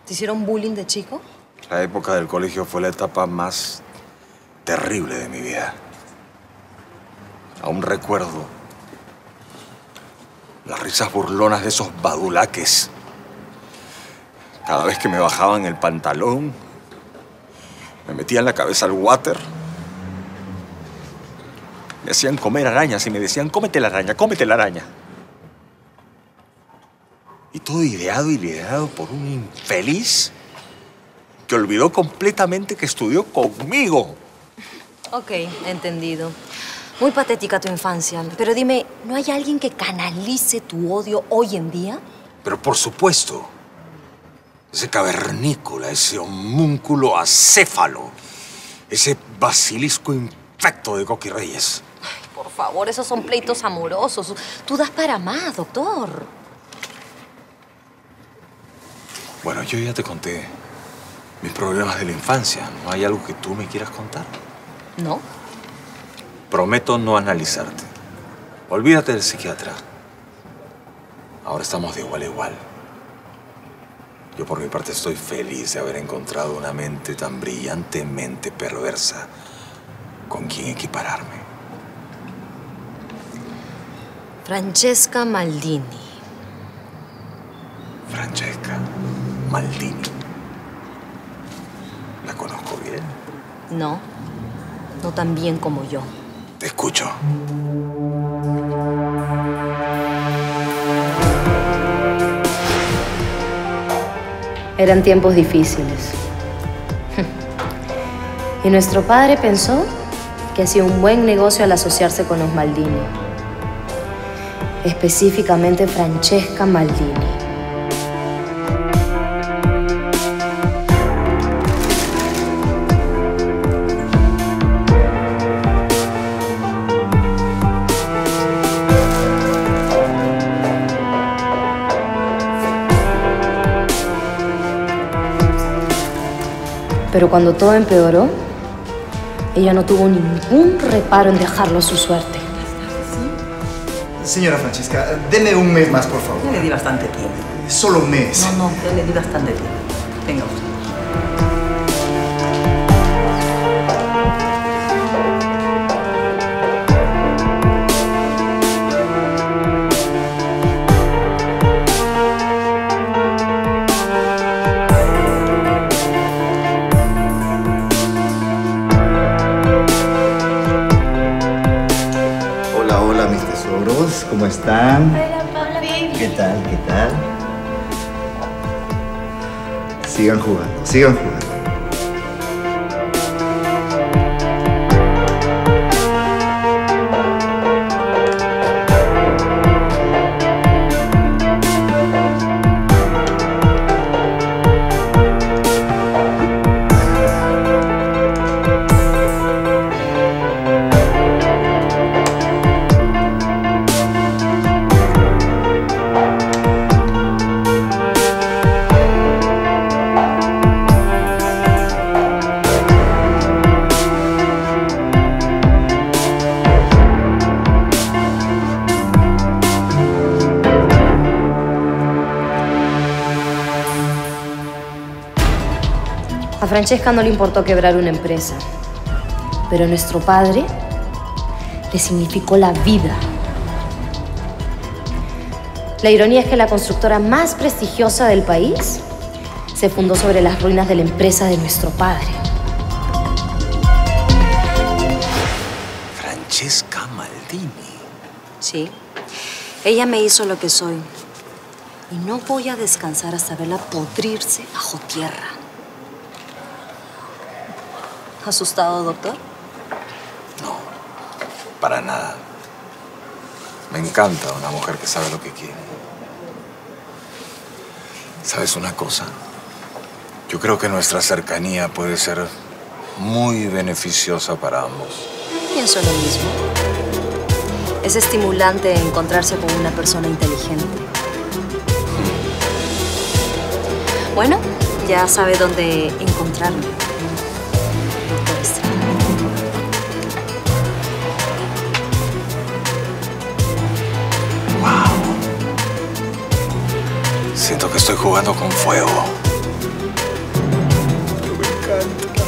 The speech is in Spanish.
¿Te hicieron bullying de chico? La época del colegio fue la etapa más terrible de mi vida. Aún recuerdo las risas burlonas de esos badulaques. Cada vez que me bajaban el pantalón, me metían la cabeza al water. Me hacían comer arañas y me decían, cómete la araña, cómete la araña. Y todo ideado y liderado por un infeliz que olvidó completamente que estudió conmigo. Ok, entendido. Muy patética tu infancia. Pero dime, ¿no hay alguien que canalice tu odio hoy en día? Pero por supuesto, ese cavernícola, ese homúnculo acéfalo, ese basilisco infecto de Coqui Reyes. Ay, por favor, esos son pleitos amorosos. Tú das para más, doctor. Bueno, yo ya te conté mis problemas de la infancia. ¿No hay algo que tú me quieras contar? ¿No? Prometo no analizarte. Olvídate del psiquiatra. Ahora estamos de igual a igual. Yo por mi parte estoy feliz de haber encontrado una mente tan brillantemente perversa con quien equipararme. Francesca Maldini. Francesca Maldini. ¿La conozco bien? No, no tan bien como yo. Te escucho. Eran tiempos difíciles. Y nuestro padre pensó que hacía un buen negocio al asociarse con los Maldini. Específicamente Francesca Maldini. Pero cuando todo empeoró, ella no tuvo ningún reparo en dejarlo a su suerte. Señora Francesca, deme un mes más, por favor. Ya le di bastante tiempo. Solo un mes. No, ya le di bastante tiempo. Venga usted. Hola, mis tesoros. ¿Cómo están? Hola, Paula. ¿Qué tal? ¿Qué tal? Sigan jugando, sigan jugando. A Francesca no le importó quebrar una empresa, pero a nuestro padre le significó la vida. La ironía es que la constructora más prestigiosa del país se fundó sobre las ruinas de la empresa de nuestro padre. Francesca Maldini. Sí, ella me hizo lo que soy. Y no voy a descansar hasta verla podrirse bajo tierra. ¿Asustado, doctor? No, para nada. Me encanta una mujer que sabe lo que quiere. ¿Sabes una cosa? Yo creo que nuestra cercanía puede ser muy beneficiosa para ambos. Pienso lo mismo. Es estimulante encontrarse con una persona inteligente. Bueno, ya sabe dónde encontrarme. Siento que estoy jugando con fuego. Hola.